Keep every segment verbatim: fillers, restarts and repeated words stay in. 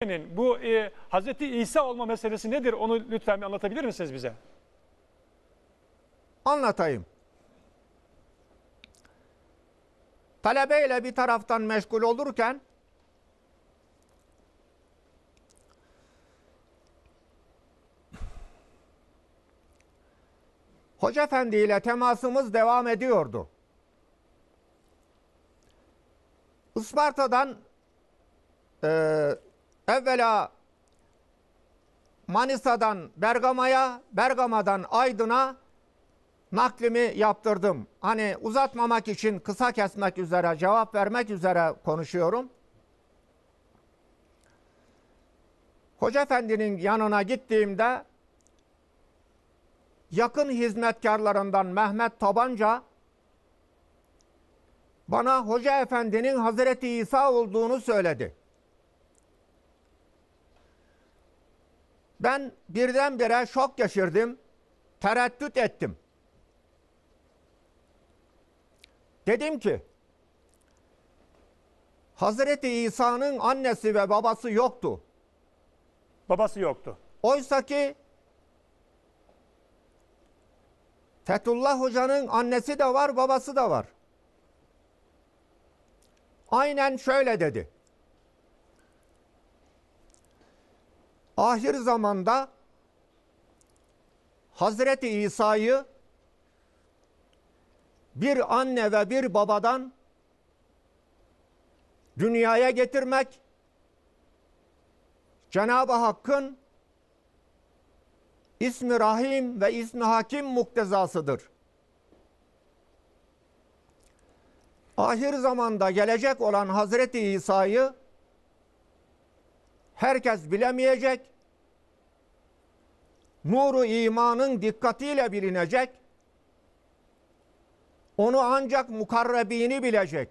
Bu e, Hazreti İsa olma meselesi nedir? Onu lütfen bir anlatabilir misiniz bize? Anlatayım. Talebeyle bir taraftan meşgul olurken Hoca Efendi ile temasımız devam ediyordu. Isparta'dan e, evvela Manisa'dan Bergama'ya, Bergama'dan Aydın'a naklimi yaptırdım. Hani uzatmamak için kısa kesmek üzere, cevap vermek üzere konuşuyorum. Hoca Efendi'nin yanına gittiğimde yakın hizmetkarlarından Mehmet Tabanca bana Hoca Efendi'nin Hazreti İsa olduğunu söyledi. Ben birdenbire şok geçirdim, tereddüt ettim. Dedim ki, Hazreti İsa'nın annesi ve babası yoktu. Babası yoktu. Oysa ki Fethullah Hoca'nın annesi de var, babası da var. Aynen şöyle dedi. Ahir zamanda Hazreti İsa'yı bir anne ve bir babadan dünyaya getirmek Cenab-ı Hakk'ın İsmi Rahim ve İsmi Hakim muktezasıdır. Ahir zamanda gelecek olan Hazreti İsa'yı herkes bilemeyecek, nuru imanın dikkatiyle bilinecek, onu ancak mukarrebini bilecek,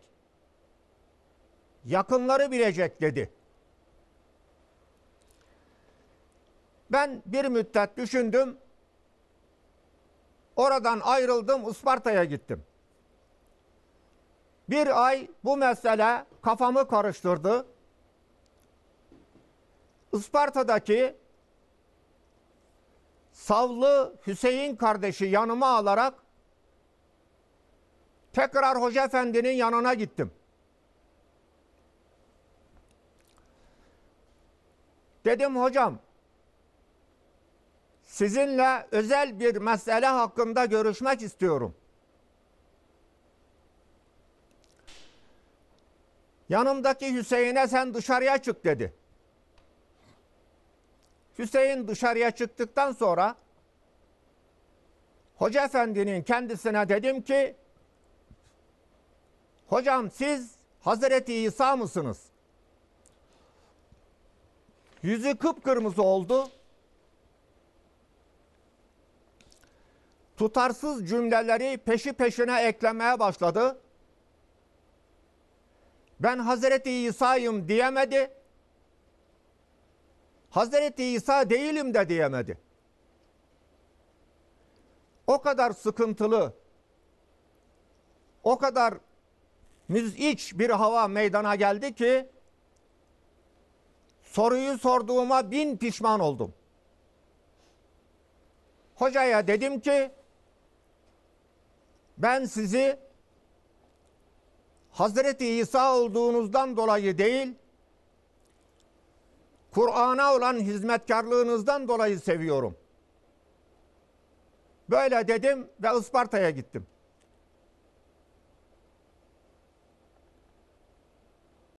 yakınları bilecek dedi. Ben bir müddet düşündüm, oradan ayrıldım, Isparta'ya gittim. Bir ay bu mesele kafamı karıştırdı. Isparta'daki Savlı Hüseyin kardeşi yanıma alarak tekrar Hoca Efendi'nin yanına gittim. Dedim hocam, sizinle özel bir mesele hakkında görüşmek istiyorum. Yanımdaki Hüseyin'e sen dışarıya çık dedi. Hüseyin dışarıya çıktıktan sonra Hoca Efendi'nin kendisine dedim ki, hocam siz Hazreti İsa mısınız? Yüzü kıpkırmızı oldu. Tutarsız cümleleri peşi peşine eklemeye başladı. Ben Hazreti İsa'yım diyemedi. Hazreti İsa değilim de diyemedi. O kadar sıkıntılı, o kadar müz'iç bir hava meydana geldi ki soruyu sorduğuma bin pişman oldum. Hocaya dedim ki, ben sizi Hazreti İsa olduğunuzdan dolayı değil, Kur'an'a olan hizmetkarlığınızdan dolayı seviyorum. Böyle dedim ve Isparta'ya gittim.